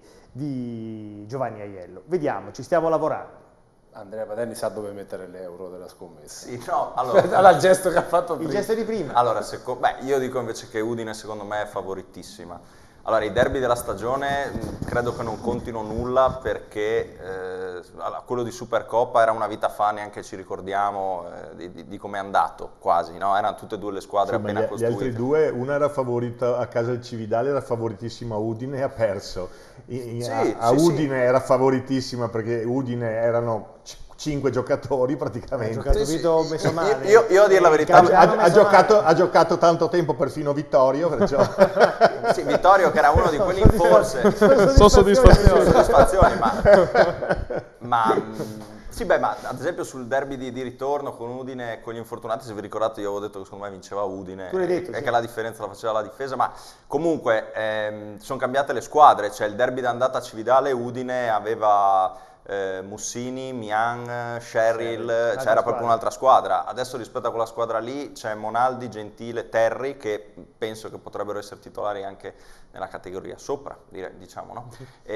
di Giovanni Aiello. Vediamo, ci stiamo lavorando. Andrea Paterni sa dove mettere l'euro della scommessa. Sì, no, allora... Dal gesto che ha fatto Il prima. gesto di prima. Allora, seco- beh, io dico invece che Udine secondo me è favoritissima. Allora, i derby della stagione mh, credo che non contino nulla, perché eh, quello di Supercoppa era una vita fa, neanche ci ricordiamo eh, di, di, di come è andato, quasi, no? Erano tutte e due le squadre Insomma, appena gli, costruite. Gli altri due, una era favorita a casa del Cividale, era favoritissima a Udine e ha perso. In, Sì, a, a sì, Udine sì. era favoritissima perché Udine erano cinque giocatori praticamente. Ha giocato Sì, Vito sì. messo male. Io, io a dire la verità, Ha, Caggiano ha- ha messo giocato, male. ha giocato tanto tempo perfino Vittorio, perciò... sì, Vittorio che era uno di quelli in forse, Sono soddisfazione. soddisfazioni, ma, ma mh, sì, beh, ma ad esempio sul derby di, di ritorno con Udine e con gli infortunati, se vi ricordate, io avevo detto che secondo me vinceva Udine, Tu l'hai detto, e sì. che la differenza la faceva la difesa, ma comunque ehm, sono cambiate le squadre, cioè il derby d'andata a Cividale, Udine aveva eh, Mussini, Mian, Sherrill, Sherrill, c'era proprio un'altra squadra. Adesso rispetto a quella squadra lì c'è Monaldi, Gentile, Terry, che penso che potrebbero essere titolari anche nella categoria sopra, diciamo, no?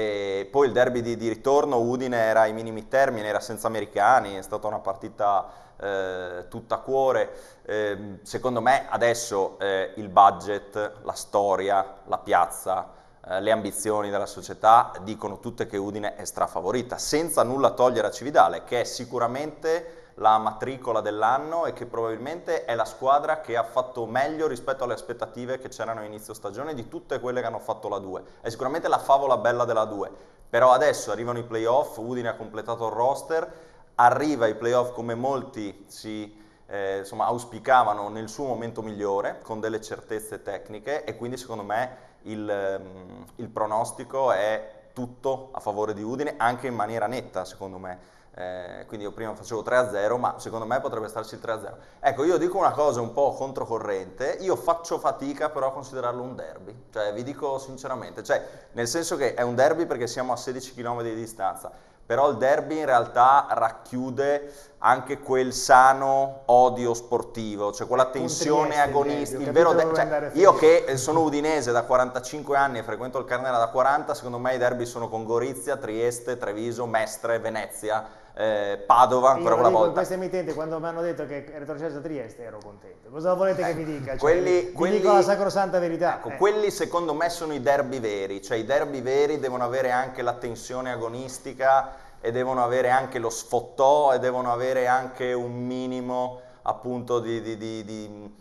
E poi il derby di, di ritorno, Udine era ai minimi termini, era senza americani, è stata una partita eh, tutta a cuore. Eh, secondo me adesso eh, il budget, la storia, la piazza, eh, le ambizioni della società dicono tutte che Udine è strafavorita, senza nulla togliere a Cividale, che è sicuramente la matricola dell'anno e che probabilmente è la squadra che ha fatto meglio rispetto alle aspettative che c'erano a inizio stagione di tutte quelle che hanno fatto la due. È sicuramente la favola bella della due, però adesso arrivano i playoff, Udine ha completato il roster, arriva ai playoff come molti si eh, insomma, auspicavano nel suo momento migliore, con delle certezze tecniche, e quindi secondo me il, il pronostico è tutto a favore di Udine, anche in maniera netta secondo me. Eh, quindi io prima facevo tre a zero, ma secondo me potrebbe starci il tre a zero. Ecco, io dico una cosa un po' controcorrente, io faccio fatica però a considerarlo un derby, cioè vi dico sinceramente, cioè nel senso che è un derby perché siamo a sedici chilometri di distanza, però il derby in realtà racchiude anche quel sano odio sportivo, cioè quella tensione agonistica, il vero de- cioè, io che sono udinese da quarantacinque anni e frequento il Carnera da quaranta, secondo me i derby sono con Gorizia, Trieste, Treviso, Mestre, Venezia, eh, Padova ancora una volta. In questa emittente quando mi hanno detto che è retrocesso a Trieste ero contento. Cosa volete che vi dica? Cioè, quelli, vi quelli, dico la sacrosanta verità. Ecco, eh. quelli secondo me sono i derby veri, cioè i derby veri devono avere anche la tensione agonistica e devono avere anche lo sfottò e devono avere anche un minimo appunto di, di, di, di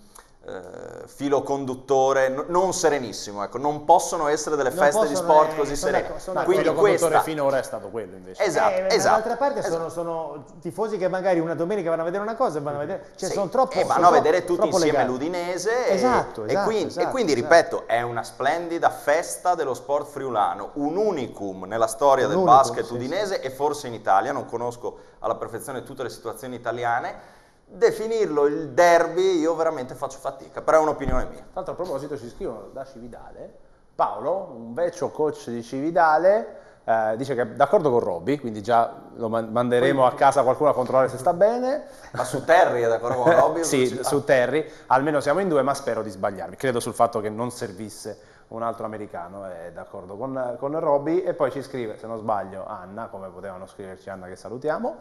eh, filo conduttore, n- non serenissimo, ecco, non possono essere delle Non feste di possono, sport eh, così sono serene. d'accordo, sono Quindi d'accordo. il conduttore finora è stato quello invece. Esatto, Eh, esatto. Dall'altra parte esatto. sono, sono tifosi che magari una domenica vanno a vedere una cosa e vanno a vedere, cioè Sì, sono troppo e vanno sono a vedere troppo, tutti troppo insieme legati. l'Udinese e- Esatto, e, esatto, quindi, esatto, e quindi esatto. ripeto, è una splendida festa dello sport friulano, un unicum nella storia Un del unicum, basket sì, udinese e forse in Italia, non conosco alla perfezione tutte le situazioni italiane. Definirlo il derby io veramente faccio fatica, però è un'opinione mia. Tra l'altro a proposito ci scrivono da Cividale, Paolo, un vecchio coach di Cividale, eh, dice che è d'accordo con Robby, quindi già lo man- manderemo a casa qualcuno a controllare se sta bene. Ma su Terry è d'accordo con Robby? Sì, Su- su Terry, almeno siamo in due, ma spero di sbagliarmi. Credo sul fatto che non servisse un altro americano, è d'accordo con, con Robby. E poi ci scrive, se non sbaglio, Anna, come potevano scriverci Anna che salutiamo.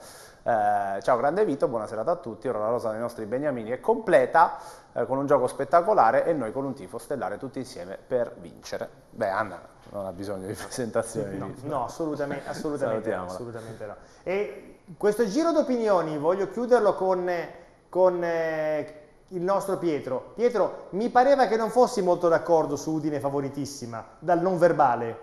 Eh, ciao grande Vito, buona serata a tutti. Ora la rosa dei nostri beniamini è completa, eh, con un gioco spettacolare e noi con un tifo stellare tutti insieme per vincere. Beh, Anna non ha bisogno di presentazioni. No, no, assolutamente, assolutamente, no, Salutiamola. assolutamente no. E questo giro d'opinioni voglio chiuderlo con, con eh, il nostro Pietro. Pietro, mi pareva che non fossi molto d'accordo su Udine favoritissima, dal non verbale.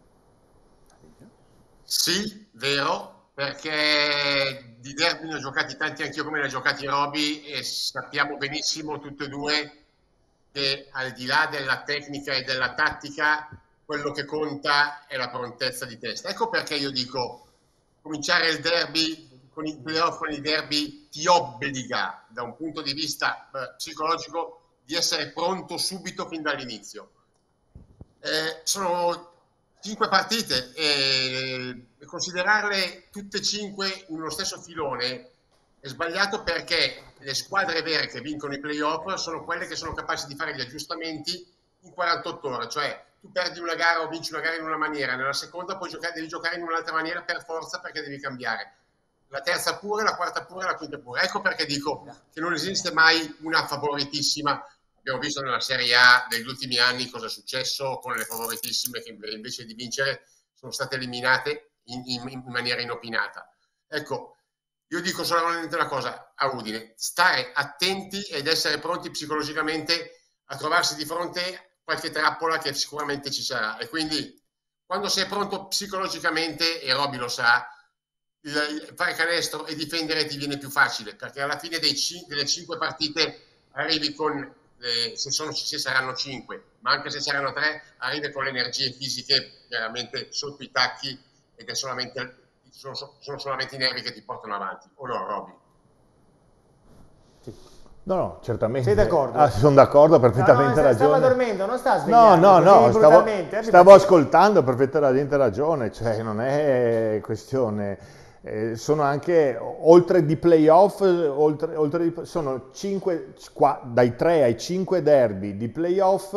Sì, vero, perché di derby ne ho giocati tanti anch'io come ne ha giocati Roby e sappiamo benissimo tutti e due che al di là della tecnica e della tattica, quello che conta è la prontezza di testa. Ecco perché io dico, cominciare il derby con i playoff, con il derby ti obbliga da un punto di vista eh, psicologico di essere pronto subito fin dall'inizio. Eh, sono cinque partite e considerarle tutte e cinque in uno stesso filone è sbagliato, perché le squadre vere che vincono i playoff sono quelle che sono capaci di fare gli aggiustamenti in quarantotto ore, cioè tu perdi una gara o vinci una gara in una maniera, nella seconda puoi giocare, devi giocare in un'altra maniera per forza perché devi cambiare. La terza pure, la quarta pure, la quinta pure. Ecco perché dico che non esiste mai una favoritissima. Abbiamo visto nella Serie A degli ultimi anni cosa è successo con le favoritissime che invece di vincere sono state eliminate in, in, in maniera inopinata. Ecco, io dico solamente una cosa a Udine: stare attenti ed essere pronti psicologicamente a trovarsi di fronte a qualche trappola che sicuramente ci sarà. E quindi quando sei pronto psicologicamente, e Robby lo sa, il, fare canestro e difendere ti viene più facile, perché alla fine dei cin- delle cinque partite arrivi con Eh, se, sono, se saranno cinque, ma anche se saranno tre, arrivi con le energie fisiche veramente sotto i tacchi ed è solamente, sono, sono solamente i nervi che ti portano avanti, o no, Robby? Sì. No, no, certamente. Sei d'accordo? Ah, sono d'accordo, perfettamente no, no, ragione. Stava dormendo, non sta No, svegliando no, no, così stavo, brutalmente. stavo ascoltando, perfettamente ragione, cioè non è questione, eh, sono anche, oltre di playoff, oltre, oltre di, sono cinque, qua, dai tre ai cinque derby di playoff,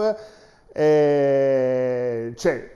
eh, cioè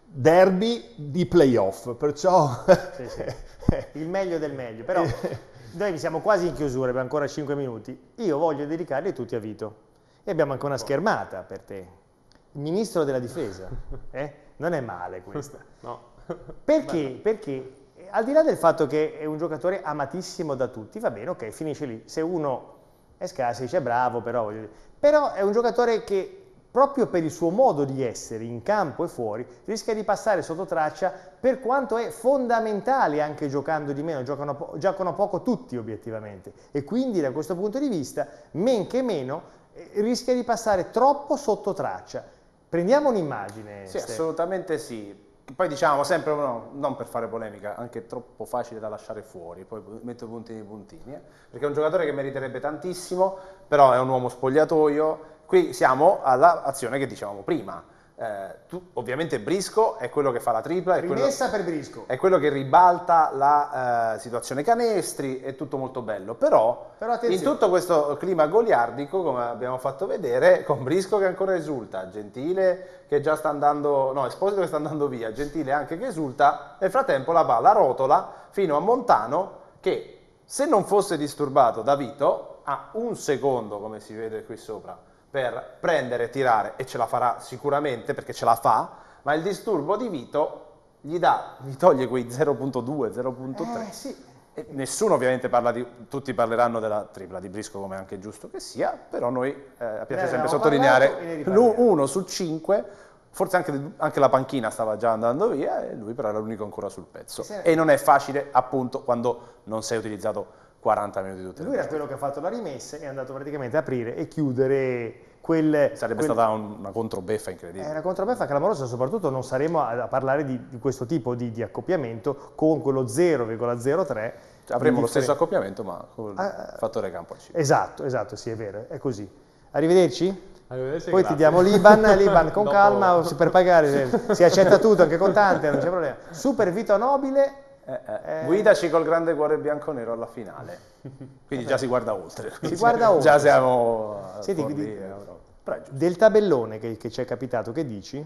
derby di playoff, perciò... Sì, sì. Il meglio del meglio, però... Noi siamo quasi in chiusura, abbiamo ancora cinque minuti. Io voglio dedicarli tutti a Vito. E abbiamo anche una schermata per te. Il ministro della difesa. Eh? Non è male questa. No. Perché? Perché al di là del fatto che è un giocatore amatissimo da tutti, va bene, ok, finisce lì. Se uno è scarso dice bravo, però... voglio dire. Però è un giocatore che proprio per il suo modo di essere in campo e fuori, rischia di passare sotto traccia, per quanto è fondamentale anche giocando di meno, giocano, po giocano poco tutti obiettivamente, e quindi da questo punto di vista, men che meno, eh, rischia di passare troppo sotto traccia. Prendiamo un'immagine. Sì, Steph. assolutamente sì. Poi diciamo sempre, no, non per fare polemica, anche troppo facile da lasciare fuori, poi metto puntini e puntini, eh, perché è un giocatore che meriterebbe tantissimo, però è un uomo spogliatoio. Qui siamo all'azione che dicevamo prima. Eh, tu, ovviamente Brisco è quello che fa la tripla, è Rimessa quello, per Brisco. è quello che ribalta la eh, situazione canestri, è tutto molto bello, però, però in tutto questo clima goliardico, come abbiamo fatto vedere, con Brisco che ancora esulta, Gentile che già sta andando, no, Esposito che sta andando via, Gentile anche che esulta, nel frattempo la palla rotola fino a Montano che, se non fosse disturbato da Vito, ha un secondo, come si vede qui sopra, per prendere e tirare, e ce la farà sicuramente perché ce la fa, ma il disturbo di Vito gli dà, gli toglie quei zero virgola due, zero virgola tre. Eh, sì. E nessuno ovviamente parla di, tutti parleranno della tripla di Brisco, come è anche giusto che sia, però noi eh, piace Eh, sempre abbiamo sottolineare parlato uno su cinque, forse anche, anche la panchina stava già andando via e lui però era l'unico ancora sul pezzo. Sì. E non è facile appunto quando non sei utilizzato quaranta minuti tutte le Lui era quello che ha fatto la rimessa e è andato praticamente a aprire e chiudere quel... Sarebbe quel... stata un, una controbeffa incredibile. È una controbeffa clamorosa, soprattutto non saremo a, a parlare di, di questo tipo di, di accoppiamento con quello zero virgola zero tre. Cioè, avremo lo stesso accoppiamento ma con il ah, fattore campo al cinque. Esatto, esatto, sì è vero, è così. Arrivederci? Arrivederci, poi grazie. ti diamo l'Iban, l'Iban con Dopo... calma, per pagare, si accetta tutto, anche contante, non c'è problema. Super Vito Nobile. Eh, eh. Eh. Guidaci col grande cuore bianco-nero alla finale, quindi già si guarda oltre. Si guarda oltre. Già siamo Senti, fuori, di, eh, del tabellone che, che ci è capitato, che dici?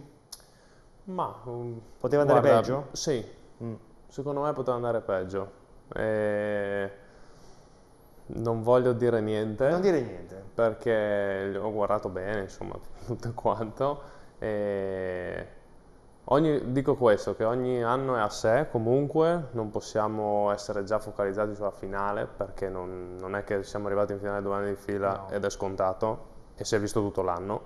Ma um, poteva andare guarda, peggio? Sì, mm. secondo me poteva andare peggio. E... non voglio dire niente. Non dire niente. Perché ho guardato bene, insomma, tutto quanto. E... Ogni, dico questo, che ogni anno è a sé, comunque non possiamo essere già focalizzati sulla finale, perché non, non è che siamo arrivati in finale due anni di fila no. ed è scontato, e si è visto tutto l'anno.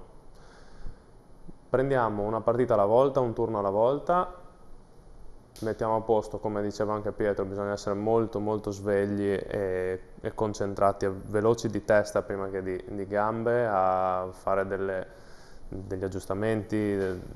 Prendiamo una partita alla volta, un turno alla volta, mettiamo a posto, come diceva anche Pietro, bisogna essere molto molto svegli e, e concentrati, veloci di testa prima che di, di gambe, a fare delle, degli aggiustamenti,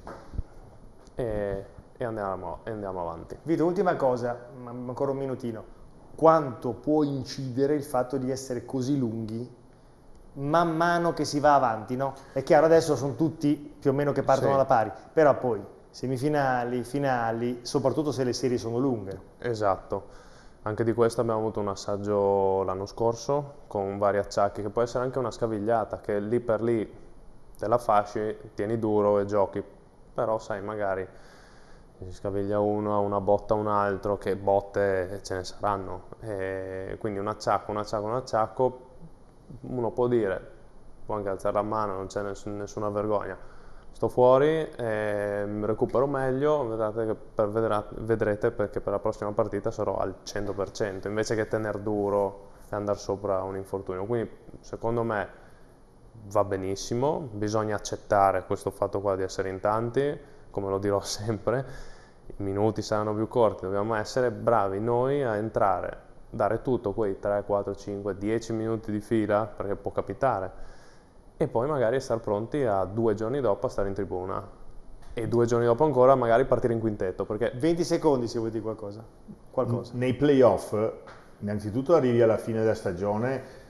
E, e, andiamo, e andiamo avanti. Vito, ultima cosa, ancora un minutino. Quanto può incidere il fatto di essere così lunghi man mano che si va avanti, no? È chiaro, adesso sono tutti più o meno che partono sì. alla pari, però poi semifinali, finali, soprattutto se le serie sono lunghe. Esatto. Anche di questo abbiamo avuto un assaggio l'anno scorso con vari acciacchi, che può essere anche una scavigliata, che lì per lì te la fasci, tieni duro e giochi. Però sai, magari si scaviglia uno, una botta un altro, che botte ce ne saranno. E quindi un acciacco, un acciacco, un acciacco, uno può dire, può anche alzare la mano, non c'è nessun, nessuna vergogna. Sto fuori, eh, mi recupero meglio, vedrete, che per, vedrà, vedrete perché per la prossima partita sarò al cento per cento, invece che tener duro e andare sopra un infortunio. Quindi secondo me va benissimo, bisogna accettare questo fatto qua di essere in tanti, come lo dirò sempre, i minuti saranno più corti, dobbiamo essere bravi noi a entrare, dare tutto quei tre, quattro, cinque, dieci minuti di fila, perché può capitare, e poi magari stare pronti a due giorni dopo a stare in tribuna, e due giorni dopo ancora magari partire in quintetto, perché... venti secondi se vuoi dire qualcosa. qualcosa. Nei playoff, innanzitutto arrivi alla fine della stagione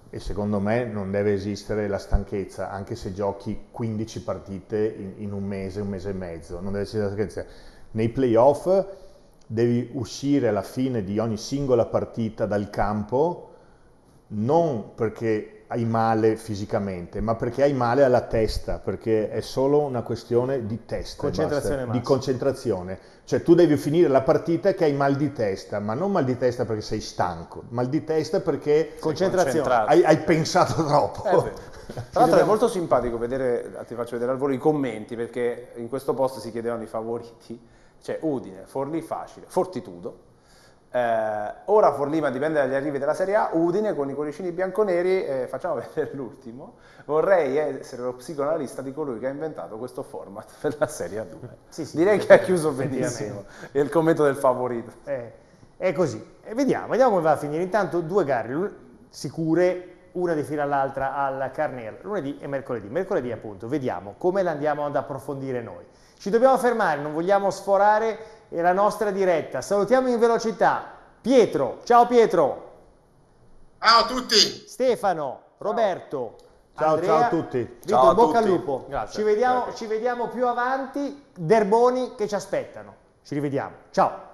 e secondo me non deve esistere la stanchezza, anche se giochi quindici partite in, in un mese, un mese e mezzo, non deve esistere la stanchezza. Nei playoff devi uscire alla fine di ogni singola partita dal campo, non perché hai male fisicamente, ma perché hai male alla testa, perché è solo una questione di testa, concentrazione basta, di concentrazione. Cioè tu devi finire la partita che hai mal di testa, ma non mal di testa perché sei stanco, mal di testa perché concentrazione. Hai, hai pensato troppo. Eh Tra l'altro è molto simpatico vedere, ti faccio vedere al volo i commenti, perché in questo post si chiedevano i favoriti, cioè Udine, Forlì facile, Fortitudo. Eh, ora Forlì, ma dipende dagli arrivi della Serie A, Udine con i cuoricini bianconeri, eh, facciamo vedere l'ultimo. Vorrei essere lo psicoanalista di colui che ha inventato questo format per la Serie A due. Sì, sì, direi che ha chiuso benissimo il commento del favorito. Eh, è così, e vediamo, vediamo come va a finire. Intanto due gare sicure, una di fila all'altra al Carnero, lunedì e mercoledì. Mercoledì appunto, vediamo come la andiamo ad approfondire noi. Ci dobbiamo fermare, non vogliamo sforare la nostra diretta. Salutiamo in velocità Pietro, ciao Pietro. Ciao a tutti. Stefano, Roberto, ciao, Andrea, ciao a tutti. Vito, Ciao a bocca al tutti. lupo. Grazie. Ci vediamo, Grazie. ci vediamo più avanti, Derboni che ci aspettano. Ci rivediamo, ciao.